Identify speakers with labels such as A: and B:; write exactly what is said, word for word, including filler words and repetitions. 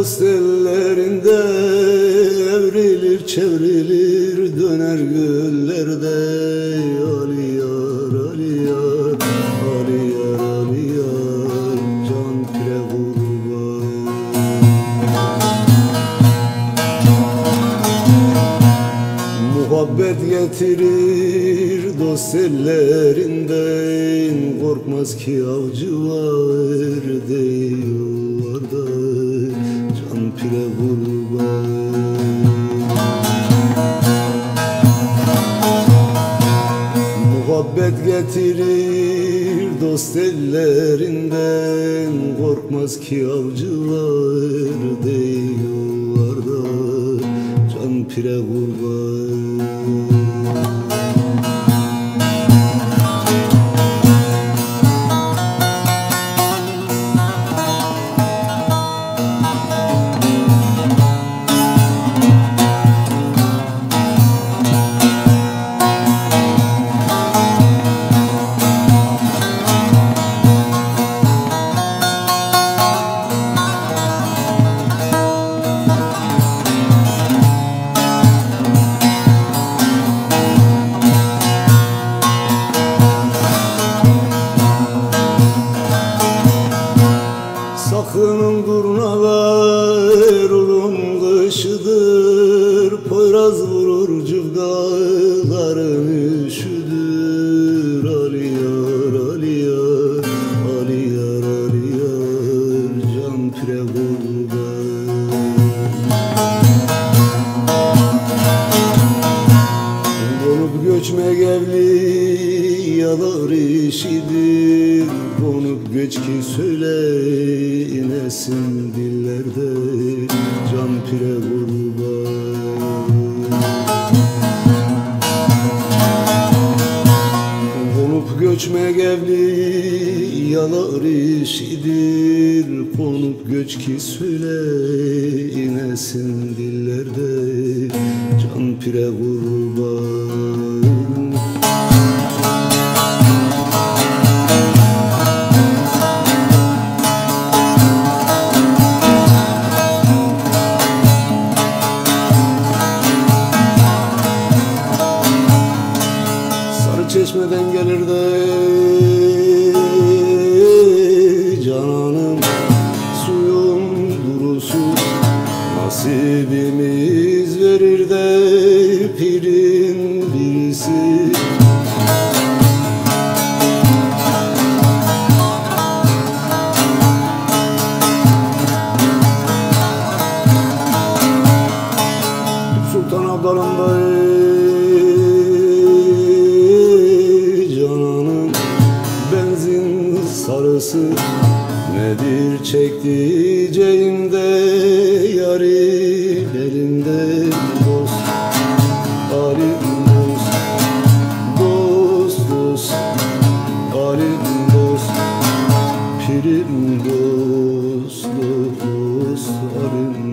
A: dost ellerinde, evrilir çevrilir döner göllerde. Ali yar, Ali yar, Ali yar, Ali yar, can pire kurban. Muhabbet getirir dost ellerinden, korkmaz ki avcı var diyorlar, can pire kurban. Muhabbet getirir dost ellerinden, korkmaz ki avcı var diyorlar, can pire kurban. Sakının durnalar ulum kışıdır, Poyraz vurur cıvgaların üşüdür. Ali yar, Ali yar, Ali yar, Ali yar, can pire kurban. Konup göçmek evli yalar işidir, konup göç ki söyle inesin dillerde, can pire kurban. Konup göçmek evli yalar işidir, konup göç ki söyle inesin dillerde, can pire kurban. Çeşmeden gelir de cananım, suyum durusuz nasibimiz verir de pirin birisi. Sultan Abdalım'da sarısı nedir çektiğimde, yarim elinde dost, alim dost, dost dost, alim dost, pirim dost, dost, alim